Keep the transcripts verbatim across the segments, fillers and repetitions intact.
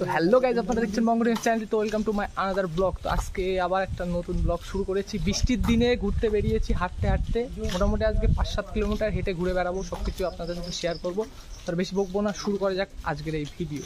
তো hello guys, আপনারা দেখছেন বঙ্গ নিউজ চ্যানেল। তো welcome to my another blog. তো আজকে আবার একটা নতুন ব্লগ শুরু করেছি। বৃষ্টির দিনে ঘুরতে বেরিয়েছি, হাঁটতে হাঁটতে মোটামুটি আজকে পাঁচ সাত কিলোমিটার হেঁটে ঘুরে বেড়াবো, সব কিছু আপনাদের সাথে শেয়ার করবো। তার বেশি বকবো না, শুরু করা যাক আজকের এই ভিডিও।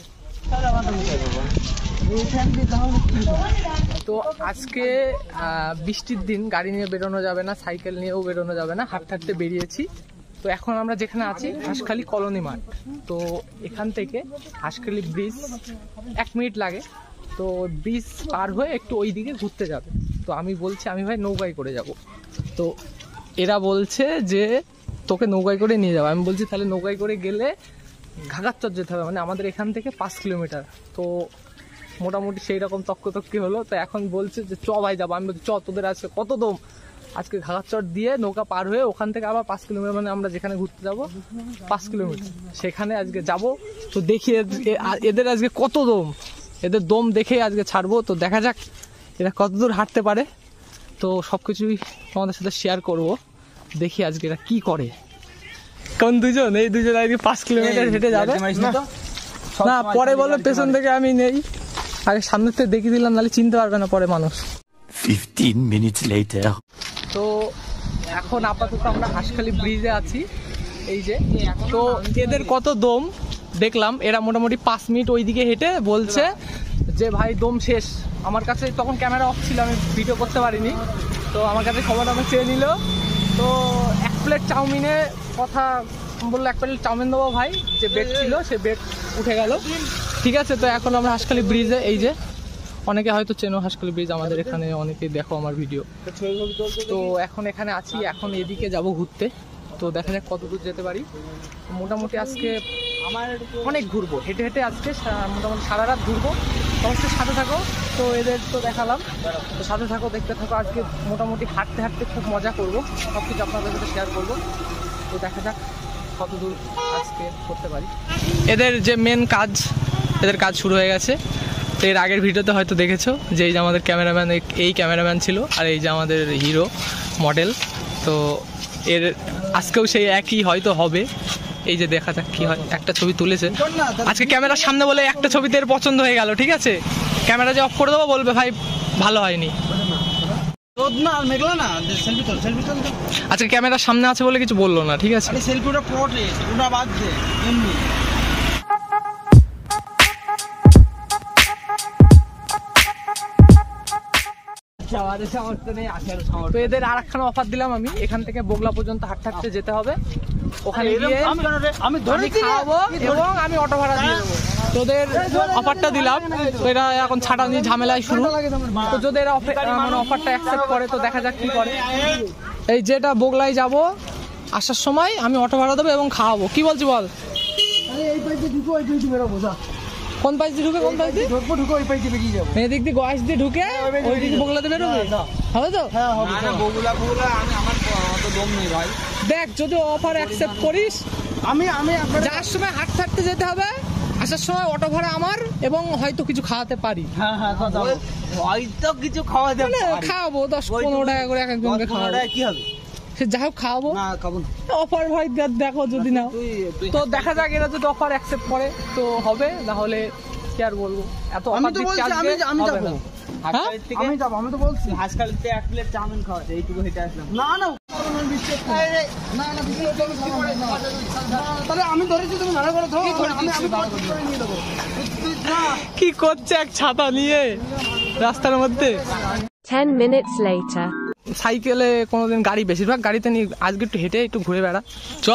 তো আজকে বৃষ্টির দিন, গাড়ি নিয়ে বেরোনো যাবে না, সাইকেল নিয়েও বেরোনো যাবে না, হাঁটতে হাঁটতে বেরিয়েছি। তো এখন আমরা যেখানে আছি হাঁসখালি কলোনি মাঠ। তো এখান থেকে হাঁসখালি ব্রিজ এক মিনিট লাগে। তো ব্রিজ পার হয়ে একটু ওই দিকে ঘুরতে যাবে। তো আমি বলছি আমি ভাই নৌকায় করে যাব। তো এরা বলছে যে তোকে নৌকায় করে নিয়ে যাবো। আমি বলছি তাহলে নৌকায় করে গেলে ঘাগারচর যেতে হবে, মানে আমাদের এখান থেকে পাঁচ কিলোমিটার। তো মোটামুটি সেই রকম তক্কতক্কি হলো। তো এখন বলছে যে চ ভাই যাবো। আমি বলছি চ, তোদের আছে কত দম, আজকে ঘাগারচর দিয়ে নৌকা পার হয়ে ওখান থেকে আবার পাঁচ কিলোমিটার, মানে আমরা যেখানে ঘুরতে যাব পাঁচ কিলোমিটার সেখানে আজকে যাব। তো দেখি এদের আজকে কত দম, এদের দম দেখে আজকে ছাড়বো। তো দেখা যাক এরা কতদূর হাঁটতে পারে। তো সব কিছুই তোমাদের সাথে শেয়ার করব। দেখি আজকে এরা কি করে। কোন দুজন? এই দুজন আজকে পাঁচ কিলোমিটার হেঁটে যাবে না। পরে বলো পেছন থেকে আমি নেই, আগে সামনে থেকে দেখিয়ে দিলাম, নাহলে চিনতে পারবে না পরে মানুষ। fifteen minutes later. তো এখন আপাতত আমরা হাঁসখালি ব্রিজে আছি, এই যে। তো এদের কত দম দেখলাম, এরা মোটামুটি পাঁচ মিনিট ওইদিকে হেঁটে বলছে যে ভাই দম শেষ। আমার কাছে তখন ক্যামেরা অফ ছিল, আমি ভিডিও করতে পারিনি। তো আমার কাছে খবর আমার চেয়ে নিল। তো এক প্লেট চাউমিনে কথা বললো, এক প্লেট চাউমিন দেবো ভাই। যে বেড ছিল সে বেড উঠে গেল। ঠিক আছে, তো এখন আমরা হাঁসখালি ব্রিজে, এই যে অনেকে হয়তো চেনো হাঁসখালি ব্রিজ, আমাদের এখানে অনেকেই দেখো আমার ভিডিও। তো এখন এখানে আছি, এখন এদিকে যাব ঘুরতে। তো দেখা যাক কত দূর যেতে পারি। মোটামুটি আজকে অনেক ঘুরবো, হেঁটে হেঁটে আজকে মোটামুটি সারা রাত ঘুরবো। অবশ্যই সাথে থাকো। তো এদের তো দেখালাম, তো সাথে থাকো, দেখতে থাকো। আজকে মোটামুটি হাঁটতে হাঁটতে খুব মজা করবো, সব কিছু আপনাদের সাথে শেয়ার করবো। তো দেখা যাক কত দূর আজকে করতে পারি। এদের যে মেন কাজ, এদের কাজ শুরু হয়ে গেছে। তো এর আগের ভিডিওতে হয়তো দেখেছো যে এই যে আমাদের ক্যামেরাম্যান, এই ক্যামেরাম্যান ছিল, আর এই যে আমাদের হিরো মডেল। তো এর আজকেও সেই একই হয়তো হবে। এই যে দেখা যাক কি হয়। একটা ছবি তুলেছে আজকে ক্যামেরার সামনে বলে, একটা ছবিতে এর পছন্দ হয়ে গেল। ঠিক আছে, ক্যামেরা যে অফ করে দেবো বলবে ভাই ভালো হয়নি। আজকে ক্যামেরার সামনে আছে বলে কিছু বললো না। ঠিক আছে, তো এদের আর একখানা অফার দিলাম আমি। এখান থেকে বগলা পর্যন্ত হাঁটতে হাঁটতে যেতে হবে, ওখানে গিয়ে আমি খাওয়াবো এবং আমি অটো ভাড়া দিয়ে দেবো। তোদের অফারটা দিলাম। তো এরা এখন ছাটা নিয়ে ঝামেলায় শুরু। তো যদি এরা মানে অফারটা অ্যাকসেপ্ট করে তো দেখা যাক কি করে। এই যেটা বগলায় যাব, আসার সময় আমি অটো ভাড়া দেবো এবং খাওয়াবো। কি বলছি বল? কোন পাশ দিয়ে ঢুকে, কোন পাশ দিয়ে ঢুকবো? ঢুকে ওই পাশ দিয়ে বেরিয়ে যাবো। এদিক দিয়ে গোয়াস দিয়ে ঢুকে ওই দিকে বগলাতে বেরোবে, হবে তো? হ্যাঁ হবে। বগুলা বগুলা আমি আমার অত দম নেই ভাই। দেখ, যদি অফার অ্যাকসেপ্ট করিস, আমি আমি যাওয়ার সময় হাঁটতে হাঁটতে যেতে হবে, আসার সময় অটো ভাড়া আমার, এবং হয়তো কিছু খাওয়াতে পারি। হ্যাঁ হ্যাঁ, হয়তো কিছু খাওয়াতে পারি, খাওয়াবো দশ পনেরো টাকা করে এক একজনকে খাওয়াবো। কি হবে সে যাই হোক, খাওয়াবো। অফার ভাই দেখো, যদি না তো দেখা যাক। এরা যদি অফার অ্যাকসেপ্ট করে তো হবে, না হলে কি আর বলবো। এত অফার দিচ্ছে আজকে, আমি যাবো, আমি যাবো। আমি তো বলছি হাঁসখালিতে এক প্লেট চাউমিন খাওয়াতে, এইটুকু হেঁটে আসলাম। না না আমি ধরেছি, তুমি ভাড়া করে ধরো। কি করছে এক ছাতা নিয়ে রাস্তার মধ্যে। ten minutes later. সাইকেলে কোনোদিন গাড়ি, বেশিরভাগ গাড়িতে নিয়ে, আজকে একটু হেঁটে একটু ঘুরে বেড়া। চ,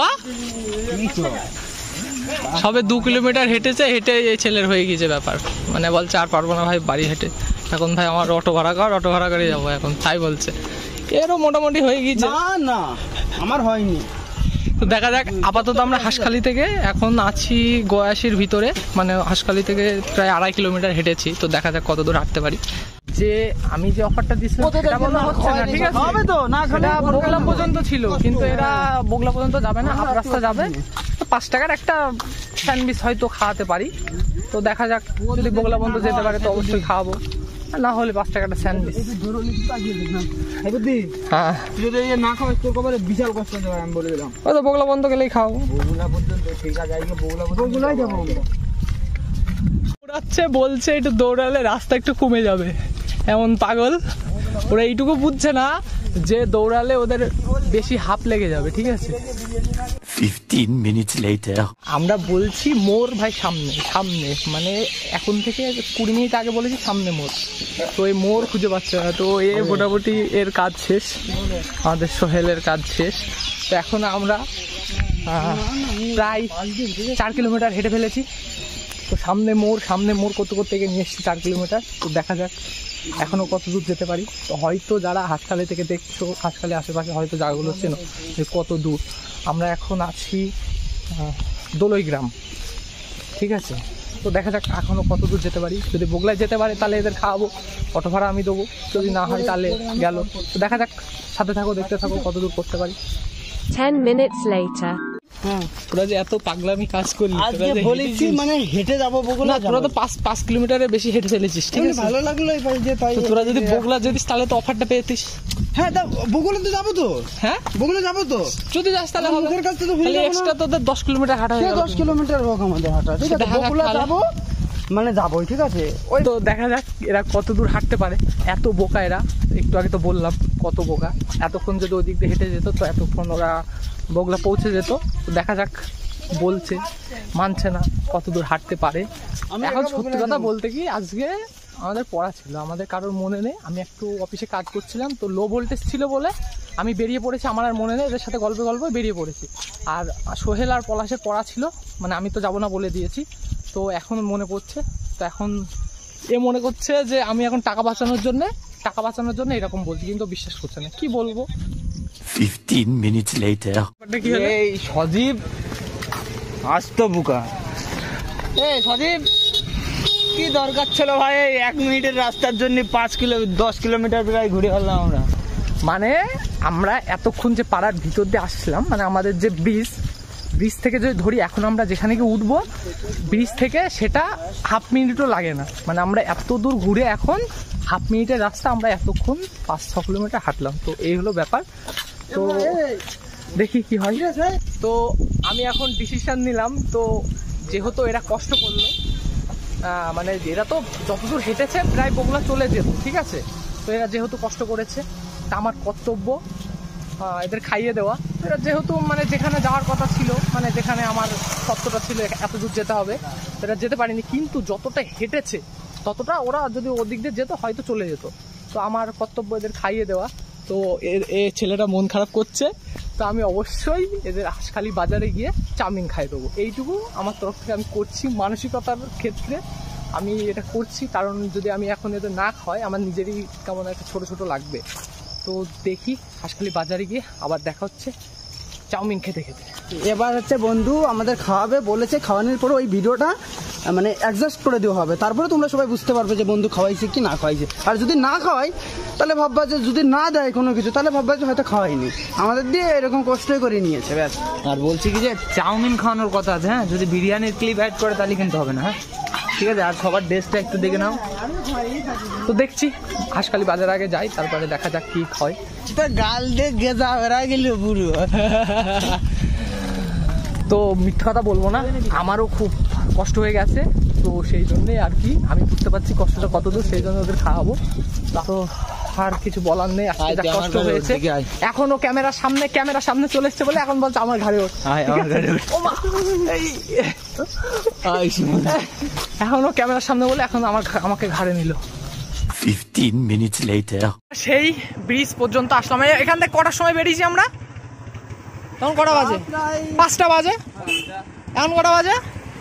সবে দু কিলোমিটার হেঁটেছে, হেঁটে এই ছেলের হয়ে গিয়েছে ব্যাপার। মানে বলছে আর পারবো না ভাই বাড়ি হেঁটে, এখন ভাই আমার অটো ভাড়া কর, অটো ভাড়া করে যাবো এখন, তাই বলছে। এরও মোটামুটি হয়ে গিয়েছে। না না আমার হয়নি। তো দেখা যাক। আপাতত আমরা হাঁসখালি থেকে এখন আছি গয়াসির ভিতরে, মানে হাঁসখালি থেকে প্রায় আড়াই কিলোমিটার হেঁটেছি। তো দেখা যাক কত দূর হাঁটতে পারি। যে আমি যে অফারটা দিচ্ছিলাম সেটা বলা হচ্ছে না। ঠিক আছে, হবে তো না, সেটা বগলা পর্যন্ত ছিল, কিন্তু এরা বগলা পর্যন্ত যাবে না, হাফ রাস্তা যাবে। তো পাঁচ টাকার একটা স্যান্ডউইচ হয়তো খাওয়াতে পারি। তো দেখা যাক, যদি বগলা পর্যন্ত যেতে পারে তো অবশ্যই খাওয়াবো, না হলে পাঁচ টাকাটা স্যান্ডউইচ। হ্যাঁ, যদি না খাওয়াস তোর কবে বিশাল কষ্ট হবে, আমি বলে দিলাম। ওই তো বগলা বন্ধ গেলেই খাওয়াবো। বগলা পর্যন্ত ঠিক আছে, বগলা বগলাই যাবো। দৌড়াচ্ছে, বলছে একটু দৌড়ালে রাস্তা একটু কমে যাবে, এমন পাগল। ওরা এইটুকু বুঝছে না যে দৌড়ালে ওদের বেশি হাঁপ লেগে যাবে, ঠিক আছে। fifteen minutes later. আমরা বলছি মোর ভাই সামনে সামনে মানে এখন থেকে কুড়ি মিনিট আগে বলেছি সামনে মোর, তো এই মোর খুঁজে পাচ্ছে না। তো এ মোটামুটি এর কাজ শেষ, আমাদের সোহেলের কাজ শেষ। তো এখন আমরা আহ, প্রায় চার কিলোমিটার হেঁটে ফেলেছি। তো সামনে মোর সামনে মোর করতে করতে গিয়ে নিয়ে এসেছি চার কিলোমিটার। তো দেখা যাক এখনও কত দূর যেতে পারি। তো হয়তো যারা হাঁসখালি থেকে দেখছো, হাঁসখালি আশেপাশে হয়তো জায়গাগুলো চেনো যে কত দূর। আমরা এখন আছি দোলই গ্রাম, ঠিক আছে। তো দেখা যাক এখনও কত দূর যেতে পারি। যদি বগলায় যেতে পারে তাহলে এদের খাওয়াবো, অটো ভাড়া আমি দেবো। যদি না হয় তাহলে গেল। তো দেখা যাক, সাথে থাকো, দেখতে থাকো কত দূর করতে পারি। Ten minutes later. তোরা যে এত পাগলামি কাজ করলি, আজকে বলেছি মানে হেঁটে যাবো বগুলা। না তোরা তো পাঁচ পাঁচ কিলোমিটারের বেশি হেঁটে ফেলেছিস, ঠিক আছে। ভালো লাগলো এই পাশ দিয়ে তাই। তো তোরা যদি বগলা যেতিস তাহলে তো অফারটা পেতিস। হ্যাঁ তা বগুলা তো যাবো তো, হ্যাঁ বগুলা যাবো তো। যদি যাস তাহলে হবে। মুখের কাছ থেকে তো তাহলে এক্সট্রা তোদের দশ কিলোমিটার হাঁটা হয়ে গেল। দশ কিলোমিটার হোক আমাদের হাঁটা, ঠিক আছে। দেখা যাক বগুলা তাহলে। যাবো মানে যাবোই, ঠিক আছে। ওই তো দেখা যাক এরা কত দূর হাঁটতে পারে। এত বোকা এরা, একটু আগে তো বললাম কত বোকা। এতক্ষণ যদি ওদিক দিয়ে হেঁটে যেত তো এতক্ষণ ওরা বগলা পৌঁছে যেত। তো দেখা যাক, বলছে মানছে না কত দূর হাঁটতে পারে। এখন সত্যি কথা বলতে কি, আজকে আমাদের পড়া ছিল, আমাদের কারোর মনে নেই। আমি একটু অফিসে কাজ করছিলাম, তো লো ভোল্টেজ ছিল বলে আমি বেরিয়ে পড়েছি। আমার আর মনে নেই, এদের সাথে গল্পে গল্পে বেরিয়ে পড়েছি। আর সোহেল আর পলাশের পড়া ছিল, মানে আমি তো যাবো না বলে দিয়েছি। তো এখন মনে পড়ছে, তো এখন এ মনে করছে যে আমি এখন টাকা বাঁচানোর জন্য টাকা বাঁচানোর জন্য এরকম বলছি, কিন্তু বিশ্বাস করছে না। কি বলবো। fifteen minutes later. কি হলো? এই সজীব আস্ত বুকা। এই সজীব, কি দরকার ছিল ভাই এই এক মিনিটের রাস্তার জন্য পাঁচ কিলো দশ কিলোমিটার প্রায় ঘুরে ফেললাম আমরা। মানে আমরা এতক্ষণ যে পাড়ার ভিতর দিয়ে আসছিলাম, মানে আমাদের যে ব্রিজ ব্রিজ থেকে যদি ধরি, এখন আমরা যেখানে গিয়ে উঠবো ব্রিজ থেকে, সেটা হাফ মিনিটও লাগে না। মানে আমরা এত দূর ঘুরে এখন হাফ মিনিটের রাস্তা আমরা এতক্ষণ পাঁচ ছ কিলোমিটার হাঁটলাম। তো এই হলো ব্যাপার। তো দেখি কি হয়। তো আমি এখন ডিসিশন নিলাম, তো যেহেতু এরা কষ্ট করলো, মানে এরা তো যতদূর হেঁটেছে প্রায় বগলা চলে যেত, ঠিক আছে। তো এরা যেহেতু কষ্ট করেছে, তা আমার কর্তব্য এদের খাইয়ে দেওয়া। এরা যেহেতু মানে যেখানে যাওয়ার কথা ছিল, মানে যেখানে আমার সত্যটা ছিল এত দূর যেতে হবে, এরা যেতে পারেনি। কিন্তু যতটা হেঁটেছে ততটা ওরা যদি ওদিক দিয়ে যেত হয়তো চলে যেত। তো আমার কর্তব্য এদের খাইয়ে দেওয়া। তো এ ছেলেটা মন খারাপ করছে, তো আমি অবশ্যই এদের হাঁসখালি বাজারে গিয়ে চাউমিন খাইয়ে দেবো। এইটুকু আমার তরফ থেকে আমি করছি, মানসিকতার ক্ষেত্রে আমি এটা করছি। কারণ যদি আমি এখন এদের না খাওয়াই, আমার নিজেরই কেমন একটা ছোটো ছোটো লাগবে। তো দেখি হাঁসখালি বাজারে গিয়ে আবার দেখা হচ্ছে চাউমিন খেতে খেতে। এবার হচ্ছে বন্ধু আমাদের খাওয়াবে বলেছে, খাওয়ানোর পরে ওই ভিডিওটা মানে অ্যাডজাস্ট করে দেওয়া হবে। তারপরে তোমরা সবাই বুঝতে পারবে যে বন্ধু খাওয়াইছে কি না খাওয়াইছে। আর যদি না খাওয়াই তাহলে ভাববা যে, যদি না দেয় কোনো কিছু তাহলে ভাববা যে হয়তো খাওয়াইনি, আমাদের দিয়ে এরকম কষ্টই করে নিয়েছে ব্যাস। আর বলছি কি যে চাউমিন খাওয়ানোর কথা আছে, হ্যাঁ যদি বিরিয়ানির ক্লিপ অ্যাড করে তাহলে কিন্তু হবে না। হ্যাঁ ঠিক আছে, আর সবার ড্রেসটা একটু দেখে নাও। তো দেখছি হাঁসখালি বাজার আগে যাই, তারপরে দেখা যাক কি হয়। গাল দিয়ে গেজা বেড়া গেল পুরো। তো মিথ্যা কথা বলবো না, আমারও খুব কষ্ট হয়ে গেছে। তো সেই জন্যই আর কি, আমি বুঝতে পারছি কষ্টটা কত দূর, সেই জন্য ওদের খাওয়াবো। তো আর কিছু বলার নেই, আজকে যা কষ্ট হয়েছে। এখনো ক্যামেরার সামনে ক্যামেরার সামনে চলে এসছে বলে এখন বলছে আমার ঘাড়ে ওঠ। এখনো ক্যামেরার সামনে বলে এখন আমার আমাকে ঘাড়ে নিল। fifteen minutes later. সেই ব্রিজ পর্যন্ত আসলাম। এখান থেকে কটার সময় বেরিয়েছি আমরা? তখন কটা বাজে? পাঁচটা বাজে। এখন কটা বাজে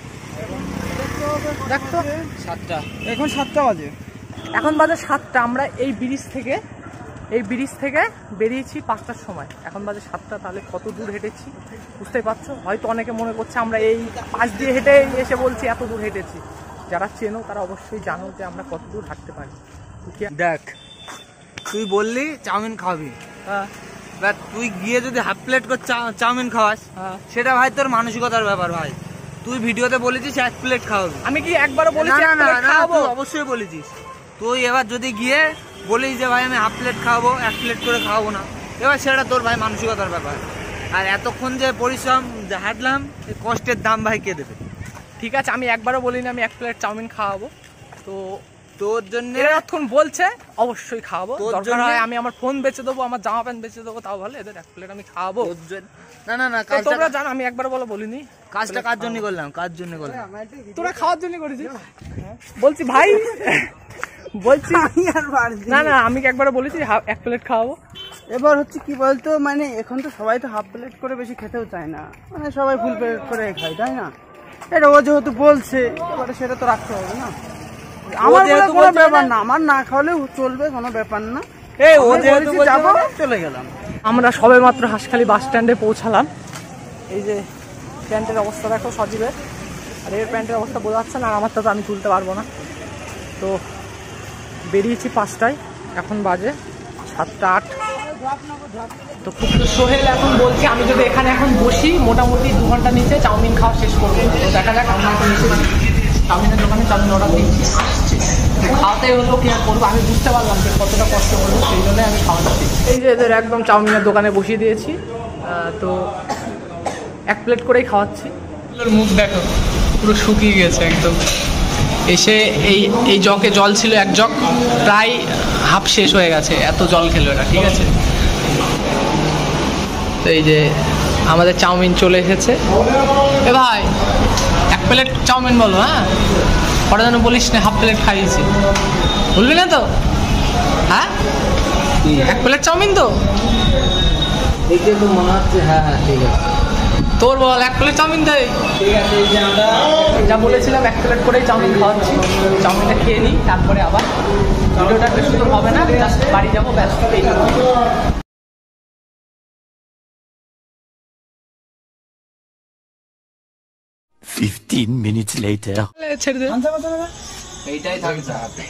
দেখতো? সাতটা, এখন সাতটা বাজে। এখন বাজে সাতটা। আমরা এই ব্রিজ থেকে এই ব্রিজ থেকে বেরিয়েছি পাঁচটার সময়, এখন বাজে সাতটা। তাহলে কত দূর হেঁটেছি বুঝতেই পারছো। হয়তো অনেকে মনে করছে আমরা এই পাশ দিয়ে হেঁটে এসে বলছি এত দূর হেঁটেছি। যারা চেনো তারা অবশ্যই জানো যে আমরা কত দূর হাঁটতে পারি। দেখ তুই বললি চাউমিন খাওয়াবি, হ্যাঁ এবার তুই গিয়ে যদি হাফ প্লেট করে চাউমিন খাওয়াস, হ্যাঁ সেটা ভাই তোর মানসিকতার ব্যাপার ভাই। তুই ভিডিওতে বলেছিস এক প্লেট খাওয়াবি। আমি কি একবারও বলেছি না এক না প্লেট না, খাওয়াবো? তুই অবশ্যই বলেছিস। তুই এবার যদি গিয়ে বলিস যে ভাই আমি হাফ প্লেট খাওয়াবো, এক প্লেট করে খাওয়াবো না, এবার সেটা তোর ভাই মানসিকতার ব্যাপার। আর এতক্ষণ যে পরিশ্রম হাঁটলাম, এই কষ্টের দাম ভাই কে দেবে? ঠিক আছে, আমি একবারও বলিনি আমি এক প্লেট চাউমিন খাওয়াবো। তো তোর জন্য এরা এখন বলছে অবশ্যই খাওয়াবো, তোর দরকার জন্যে- হয় আমি আমার ফোন বেচে দেবো, আমার জামা প্যান্ট বেচে দেবো, তাও ভালো, এদের এক প্লেট আমি খাওয়াবো। তোর জন্য না না না তো কাজটা তোমরা জানো আমি একবার বলো বলিনি, কাজটা কার জন্য করলাম, কার জন্য করলাম? তোরা খাওয়ার জন্য করেছিস। বলছি ভাই বলছি আমি আর পারছি না না আমি কি একবার বলেছি হা- এক প্লেট খাওয়াবো। এবার হচ্ছে কি বলতো, মানে এখন তো সবাই তো হাফ প্লেট করে বেশি খেতেও চায় না, মানে সবাই ফুল প্লেট করে খায়, তাই না? এটা ও যেহেতু বলছে এবারে সেটা তো রাখতে হবে না। আমার বলে যেহেতু কোনো বলছে ব্যাপার না- না, আমার না খাওয়ালেও চলবে, কোনো ব্যাপার না। এই ও আমি যেহেতু বলেছি বলছে যাবো, মানে- চলে গেলাম। আমরা সবে মাত্র হাঁসখালি বাস স্ট্যান্ডে পৌঁছালাম। এই যে প্যান্টের অবস্থা দেখো সজীবের, আর এর প্যান্টের অবস্থা বোঝা যাচ্ছে না, আর আমারটা তো আমি তুলতে পারবো না। তো বেরিয়েছি পাঁচটায়, এখন বাজে সাতটা আট। তো খুব সোহেল এখন বলছে আমি যদি এখানে এখন বসি মোটামুটি দু ঘন্টা নিচে চাউমিন খাওয়া শেষ করবো। তো দেখা যাক, আমরা এখন এসেছি চাউমিনের দোকানে, চাউমিন অর্ডার দিচ্ছি, আসছে খাওয়াতেই হলো, কি আর করবো, আমি বুঝতে পারলাম যে কতটা কষ্ট করবো, সেই জন্যই আমি খাওয়াচ্ছি। এই যে এদের একদম চাউমিনের দোকানে বসিয়ে দিয়েছি, আহ, তো এক প্লেট করেই খাওয়াচ্ছি। মুখ দেখো পুরো শুকিয়ে গেছে একদম। এসে এই এই জগে জল ছিল এক জগ, প্রায় হাফ শেষ হয়ে গেছে, এত জল খেলো এটা, ঠিক আছে। তো এই যে আমাদের চাউমিন চলে এসেছে। এ ভাই এক প্লেট চাউমিন বলো, হ্যাঁ ওটা যেন বলিস না হাফ প্লেট খাইয়েছি, বলবি না তো? হ্যাঁ এক প্লেট চাউমিন তো দেখে তো মনে হচ্ছে হ্যাঁ হ্যাঁ ঠিক আছে তোর বল, এক প্লেট চাউমিন দেয়। ঠিক আছে। এই যে আমরা যা বলেছিলাম এক প্লেট করেই চাউমিন খাওয়াচ্ছি, চাউমিনটা খেয়ে নিই, তারপরে আবার ভিডিওটা বেশি তো হবে না, জাস্ট বাড়ি যাবো ব্যস্ত এই জন্য। Fifteen minutes later. ছেড়ে দে, এইটাই থাকছে হাতে।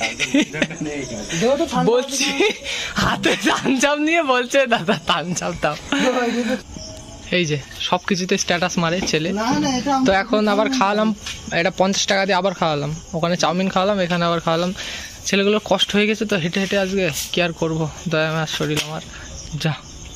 বলছি হাতে তানচাপ নিয়ে বলছে দাদা তানচাপ দাও। এই যে সব কিছুতে স্ট্যাটাস মারে ছেলে। না না এটা তো এখন আবার খাওয়ালাম, এটা পঞ্চাশ টাকা দিয়ে আবার খাওয়ালাম, ওখানে চাউমিন খাওয়ালাম, এখানে আবার খাওয়ালাম। ছেলেগুলো কষ্ট হয়ে গেছে তো হেঁটে হেঁটে আজকে, কি আর করবো, দয়া মার শরীর আমার যা।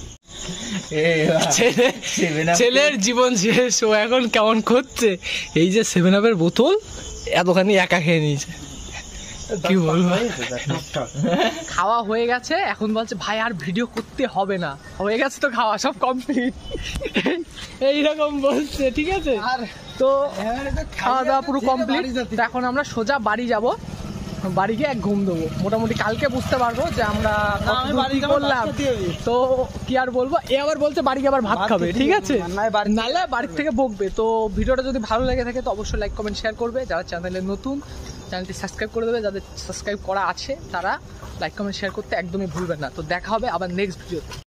ছেলে ছেলের জীবন শেষ, ও এখন কেমন করছে, এই যে সেভেন আপের বোতল এতখানি একা খেয়ে নিয়েছে, কি বলবো। খাওয়া হয়ে গেছে, এখন বলছে ভাই আর ভিডিও করতে হবে না, হয়ে গেছে তো খাওয়া সব কমপ্লিট, এইরকম বলছে, ঠিক আছে। তো খাওয়া দাওয়া পুরো কমপ্লিট, এখন আমরা সোজা বাড়ি যাব, বাড়ি গিয়ে এক ঘুম দেবো, মোটামুটি কালকে বুঝতে পারবো যে আমরা কতদূর কি করলাম। তো কি আর বলবো, এ আবার বলছে বাড়ি গিয়ে আবার ভাত খাবে, ঠিক আছে, নাহলে বাড়ির থেকে বকবে। তো ভিডিওটা যদি ভালো লেগে থাকে তো অবশ্যই লাইক কমেন্ট শেয়ার করবে, যারা চ্যানেলে নতুন চ্যানেলটি সাবস্ক্রাইব করে দেবে, যাদের সাবস্ক্রাইব করা আছে তারা লাইক কমেন্ট শেয়ার করতে একদমই ভুলবেন না। তো দেখা হবে আবার নেক্সট ভিডিওতে।